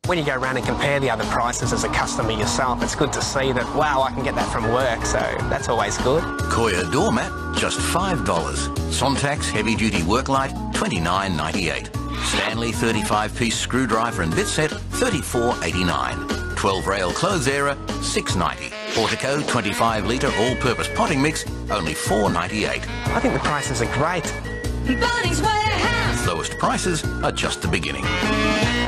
when you go around and compare the other prices as a customer yourself, it's good to see that, wow, I can get that from work, so that's always good. Koya doormat, just $5. Sontax heavy-duty work light, $29.98. Stanley 35-piece screwdriver and bit set, $34.89. 12-rail clothes airer, $6.90. Portico 25-litre all-purpose potting mix, only $4.98. I think the prices are great. Bunnings Warehouse. Lowest prices are just the beginning.